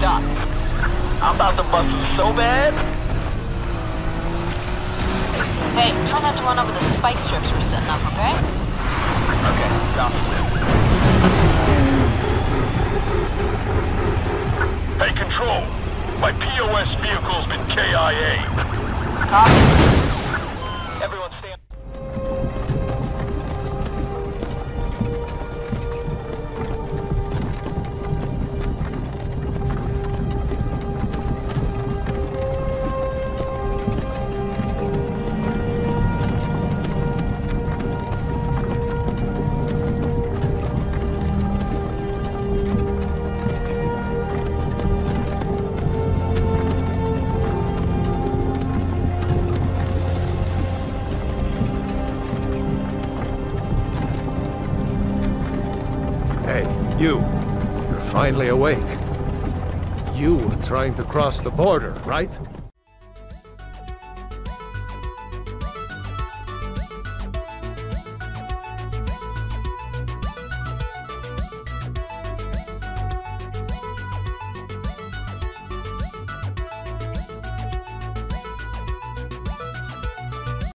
done. I'm about to bust you so bad. Hey, try not to run over the spike strips we're setting up, okay? Okay, stop. Hey, Control. My POS vehicle's been KIA. Copy. Everyone stand. You're finally awake. You were trying to cross the border, right?